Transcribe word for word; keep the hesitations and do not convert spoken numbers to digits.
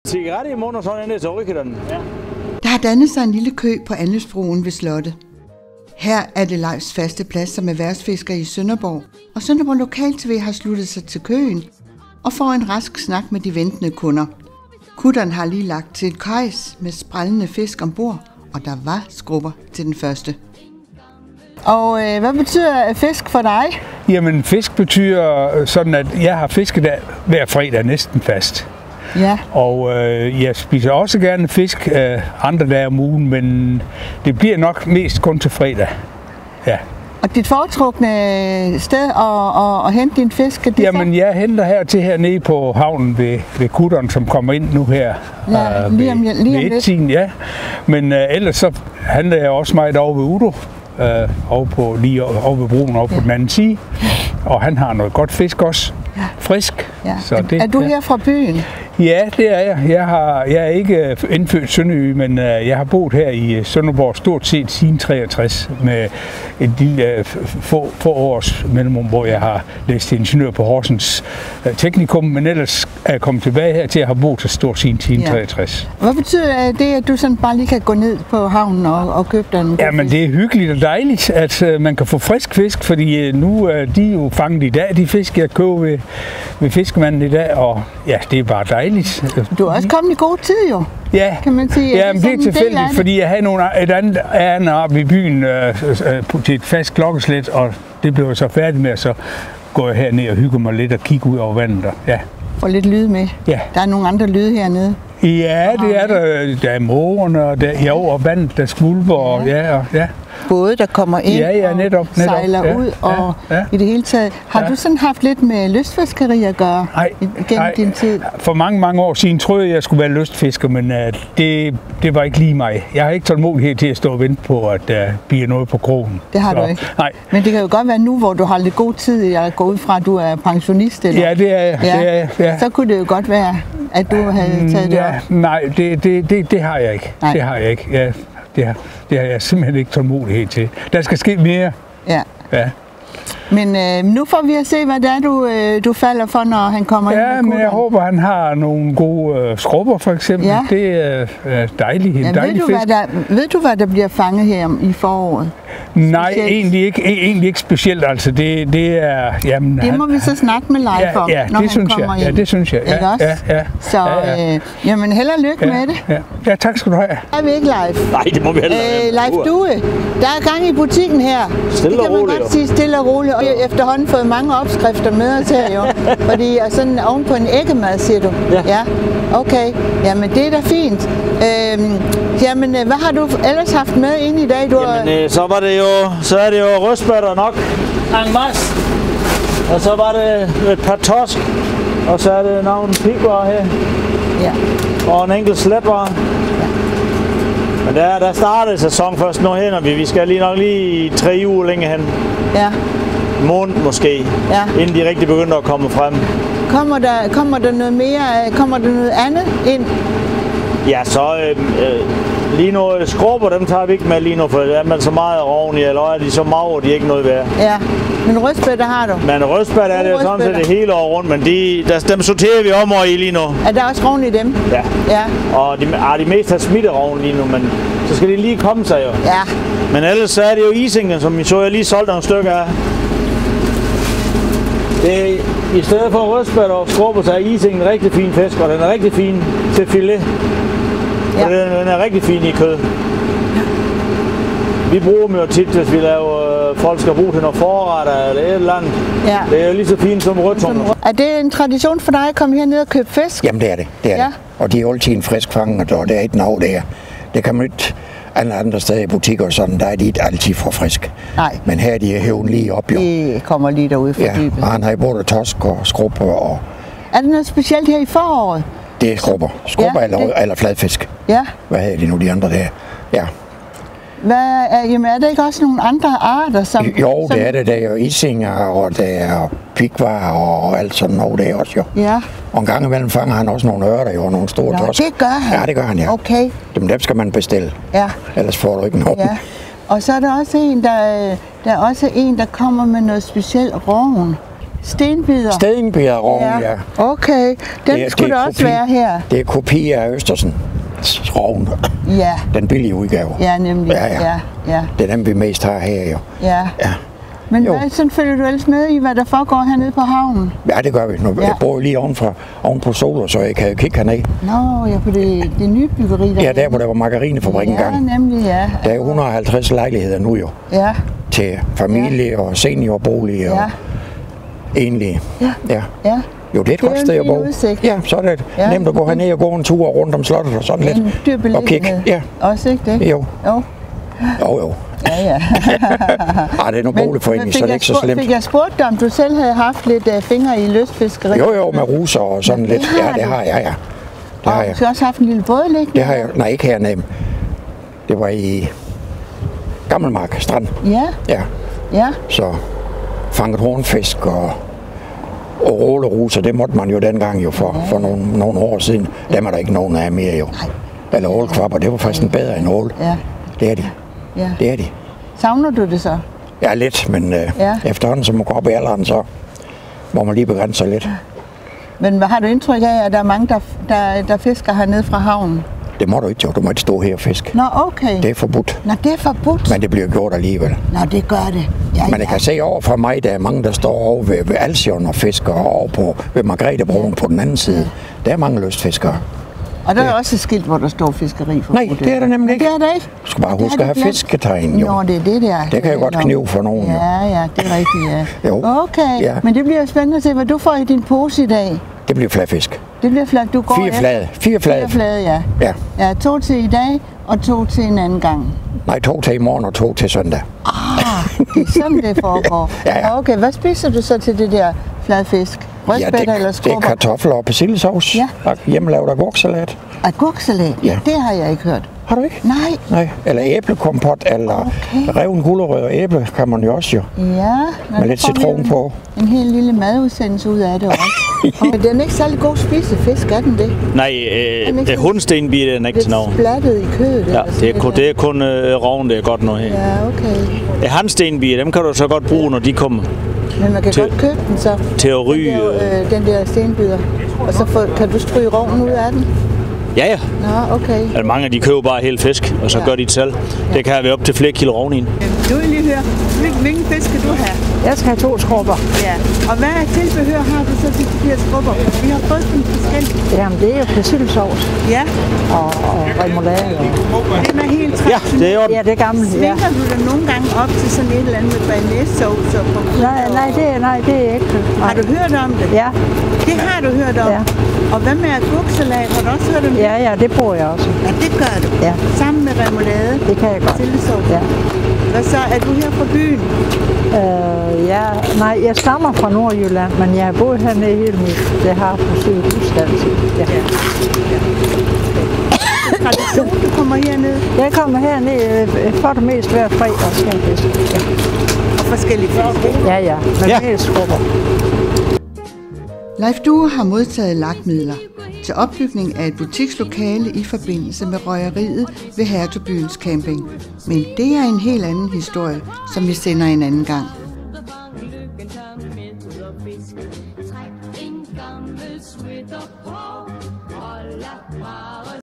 Cigaretter i munden og sådan en, så rykker den. Ja. Der har dannet sig en lille kø på anløbsbroen ved slottet. Her er det Leifs faste plads som erhvervsfisker i Sønderborg, og Sønderborg Lokal T V har sluttet sig til køen og får en rask snak med de ventende kunder. Kutteren har lige lagt til et kajs med sprællende fisk ombord, og der var skrubber til den første. Og øh, hvad betyder fisk for dig? Jamen fisk betyder sådan, at jeg har fisket der hver fredag næsten fast. Ja. Og øh, jeg spiser også gerne fisk øh, andre dage om ugen, men det bliver nok mest kun til fredag. Ja. Og dit foretrukne sted at, at, at hente din fisk? Det Jamen jeg henter her til hernede på havnen ved, ved kutteren, som kommer ind nu her. Ja, øh, lige om, lige om lidt. Tiden, ja. Men øh, ellers så handler jeg også meget over ved Udo. Øh, over på, lige over ved broen over ja. på den anden side. Og han har noget godt fisk også. Ja. Frisk. Ja. Så er, det, er du ja. her fra byen? Ja, det er jeg. Jeg, har, jeg er ikke indfødt Sønderjyde, men uh, jeg har boet her i Sønderborg stort set siden treogtres med et lille uh, få, få års mellemrum, hvor jeg har læst ingeniør på Horsens uh, Teknikum, men ellers er jeg kommet tilbage her til at have boet så stort siden siden ja. treogtres. Hvad betyder det, at du sådan bare lige kan gå ned på havnen og, og købe dig en god Ja, men det er hyggeligt og dejligt, at uh, man kan få frisk fisk, fordi uh, nu er uh, de jo fanget i dag, de fisk, jeg køber ved, ved fiskemanden i dag, og ja, det er bare dejligt. Du er også kommet i god tid jo, ja. kan man sige. Ja, men det er tilfældigt, fordi jeg havde nogle, et andet ærende oppe i byen øh, øh, til et fast klokkeslæt, og det blev jeg så færdig med, så går jeg herned og hygger mig lidt og kigger ud over vandet. Og, ja. Får lidt lyd med. Ja. Der er nogle andre lyde hernede. Ja, det er der. Der er mågerne, og der, ja, og vandet, der skvulper, og ja, og, ja. Både der kommer ind ja, ja, netop, og netop, sejler ja, ud, og ja, ja. i det hele taget. Har ja. du sådan haft lidt med lystfiskeri at gøre nej, gennem nej. din tid? For mange, mange år siden troede jeg, at jeg skulle være lystfisker, men uh, det, det var ikke lige mig. Jeg har ikke tålmodighed til at stå og vente på, at der uh, bliver noget på krogen. Det har så, du ikke? Nej. Men det kan jo godt være nu, hvor du har lidt god tid, jeg går ud fra, at du er pensionist, eller? Ja, det er jeg. Ja. Det er jeg ja. Så kunne det jo godt være, at du havde taget det ja, op. Nej, det, det, det, det har jeg ikke. Nej. Det har jeg ikke. Ja, det, har, det har jeg simpelthen ikke tålmodighed til. Der skal ske mere. Ja. Ja. Men øh, nu får vi at se, hvad det er, du, øh, du falder for, når han kommer ja, ind med men jeg kutteren. håber, han har nogle gode øh, skrubber, for eksempel. Ja. Det er øh, dejligt. En ja, dejlig ved, du, fisk. hvad der, ved du, hvad der bliver fanget her i foråret? Nej, Specielt. egentlig ikke, egentlig ikke specielt. Altså, det, det er... Jamen, det må han, vi så snakke med Leif om, ja, ja, når det han synes kommer jeg. ind. Ja, det synes jeg. Ja, ikke også? Ja, ja, så ja, ja. Øh, jamen, held og lykke ja, med det. Ja. ja, tak skal du have. Er vi ikke, Leif? Nej, det må vi heller øh, Leif Due, der er gang i butikken her. Stille det kan og man roligt, godt sige, stille og roligt. Og jeg har efterhånden fået mange opskrifter med os her, jo. Fordi jeg er sådan oven på en æggemad, siger du? Ja. Ja. Okay, jamen det er da fint. Øhm, jamen, hvad har du ellers haft med ind i dag? Du jamen, øh, så var det jo, så er det jo røstbøtter nok. En mas. Og så var det et par torsk. Og så er det nogle pigvarer her. Ja. Og en enkelt sletvarer. Ja. Men der, der startede sæson først nu hen, og vi, vi skal lige nok lige tre uger længere hen. Ja. Måned måske, ja. inden de rigtig begynder at komme frem. Kommer der, kommer der noget mere, kommer der noget andet ind? Ja, så øh, øh, lige nu skrubber, dem tager vi ikke med lige nu, for er man så meget rovn i, eller er de så magre, de er ikke noget værd. Ja, men rødspætter har du? Men rødspætter er det jo sådan set det hele år rundt, men de, der, dem sorterer vi om i lige nu. Er der også rovn i dem? Ja. Ja. Og de, ah, de mest har smitterovn lige nu, men så skal de lige komme sig jo. Ja. Men ellers så er det jo isingen, som I så, jeg lige solgte nogle stykker af. Det er, i stedet for rødspætter og skrubber, så er isingen en rigtig fin fisk, og den er rigtig fin til filet. Ja. Og den, den er rigtig fin i kød. Vi bruger dem jo tit, hvis vi laver, folk skal bruge til noget forretter eller et eller andet. Ja. Det er jo lige så fint som rødtunger. Er det en tradition for dig at komme herned og købe fisk? Jamen det er det, det er ja. det. Og de er altid en frisk fanget, og det er ikke noget der. Det kan man ikke alle andre steder i butikker og sådan, der er de ikke altid for frisk. Nej. Men her er de hævet lige op, jo. De kommer lige derude fra ja, dybet. og han har både torsk og skrubber og... Er det noget specielt her i foråret? Det er skrubber. Skrubber ja, eller, det... eller fladfisk. Ja. Hvad hedder de nu, de andre der? Ja. Hvad er, jamen er der ikke også nogle andre arter, som... Jo, som... det er det. Der er jo isinger, og der er pigvarer og alt sådan noget der også, jo. Ja. Og en gang imellem fanger han også nogle ørter, jo, nogle store Nå, torsk. det gør han? Ja, det gør han, ja. Okay. Dem, dem skal man bestille. Ja. Ellers får du ikke noget. Ja. Og så er der også en, der, der er også en, der kommer med noget specielt rovn. Stenbider? Stenbiderrogn, ja. ja. Okay, den det er, skulle det der kopi, også være her. Det er kopi af Østersen. Rogn. Ja. Den billige udgave. Ja, nemlig. Ja, ja. ja, ja. Det er dem, vi mest har her, jo. Ja. ja. Men hvad, sådan følger du ellers med i, hvad der foregår hernede på havnen? Ja, det gør vi. Nu, ja. Jeg bor lige ovenfor, oven på Soler, så jeg kan kigge herned. Nå, ja, på det, det nye byggeri der. Ja, der hvor der var margarinefabrikken ja, engang. Ja, nemlig, ja. Der er et hundrede og halvtreds lejligheder nu jo. Ja. Til familie ja. og seniorbolig og ja. enlige. Ja. ja. ja. Jo, det er et det godt sted at bo. Udsigt. Ja, så er det ja. nemt at gå herned og gå en tur rundt om slottet og sådan en lidt. En dyr beliggenhed. Ja. Også ikke det? Jo. Jo. Jo, jo. Ja, ja. Ej, det er nogle boligforening, så det er ikke så slemt. Fik jeg spurgt dig, om du selv havde haft lidt uh, fingre i lystfiskeri? Jo, jo, med ruser og sådan ja, lidt. Ja, det har jeg, ja. Det og har jeg. du har også haft en lille båd liggende? Det har jeg. Nej, ikke hernede. Det var i Gammelmark Strand. Ja? Ja. Ja. Så fanget hornfisk og og råleruser, det måtte man jo dengang jo for, ja. for nogle, nogle år siden. Dem er der ikke nogen af mere jo. Nej. Eller ålkvapper, det var faktisk en bedre end ål. Ja. Det er de. Ja. Det er de. Savner du det så? Ja, lidt, men øh, ja. efterhånden, som man går op i alderen, så må man lige begrænse sig lidt. Men hvad har du indtryk af, at der er mange, der, der, der fisker hernede fra havnen? Det må du ikke, jo. Du må ikke stå her og fiske. Nå, okay. Det er forbudt. Nå, det er forbudt? Men det bliver gjort alligevel. Nå, det gør det. Ja, Men jeg ja. kan se over fra mig, der er mange, der står over ved, ved Alsion og fisker, og over på, ved Margrethe-broen på den anden side. Der er mange lystfiskere. Og der er også et skilt, hvor der står fiskeri for Nej, det er der nemlig ikke. Det er der ikke. Du skal bare huske at have fisketegn, jo. Nå, det er det der. Det kan jo godt knive for nogen, jo. Ja, ja, det er rigtigt, ja. Jo. Okay, ja. Men det bliver spændende at se, hvad du får i din pose i dag. Det bliver fladfisk. Det bliver flad. Du går Fire flade. Fire flade. Fire flade, ja. Ja. Ja, to til i dag, og to til en anden gang. Nej, to til i morgen og to til søndag. Ah, det er sådan, det foregår. ja, ja. Okay, hvad spiser du så til det der fladfisk? Rødspætter ja, det, eller skrubber? det er kartofler og persillesauce. Ja. Og hjemmelavet agurksalat. Agurksalat? Ja. Det har jeg ikke hørt. Har du ikke? Nej. Nej. Eller æblekompot, eller okay. reven gulerød og æble kan man jo også jo. Ja. Nå, med lidt citron på. En helt lille madudsendelse ud af det også. Men den er ikke særlig god spisefisk, er den det? Nej, øh, hundstenbier er den ikke til noget. Det er splattet i kødet? Ja, det er kun, det er kun øh, roven, det er godt noget her. Ja, okay. Øh, handstenbier, dem kan du så godt bruge, når de kommer. Men man kan til, godt købe den så. Til at ryge. Den der, øh, den der stenbider. Og så får, kan du stryge roven ud af den? Ja, ja. Nå, okay. Altså, mange af de køber bare helt fisk, og så ja. gør de det selv. Ja. Det kan have op til flere kilo roven i. Du vil lige høre, hvilken, hvilken fisk skal du have? Jeg skal have to skrubber. Ja. Og hvad tilbehør har du så til de her skrubber? Vi har fået dem forskellige. Jamen, det er jo persillesauce. Ja. Og, og remoulade. Og... Den er helt traditionel. Ja, det er jo. Ja, det er gammelt. Svinger ja. du dig nogle gange op til sådan et eller andet med bearnaisesauce og pommes? Nej, nej, det er, nej, det er ikke. Nej. Har du hørt om det? Ja. Det har du hørt om? Ja. Og hvad med agurksalat? Har du også hørt om det? Ja, ja, det bruger jeg også. Ja, det gør du? Ja. Sammen med remoulade? Det kan jeg godt. Persillesauce? Ja. Hvad så? Er du her fra byen? Øh, ja, nej, jeg stammer fra Nordjylland, men jeg har boet hernede hele mit. Det har på Sydhusland. Ja. Ja. Tradition, du kommer herned? Jeg kommer herned for det mest hver fredag og skal fiske. Ja. Og forskellige fisk? Ja, ja, med ja. Helt skrubber. Leif Due har modtaget lagtmidler til opbygning af et butikslokale i forbindelse med røgeriet ved Hertugbyens Camping. Men det er en helt anden historie, som vi sender en anden gang.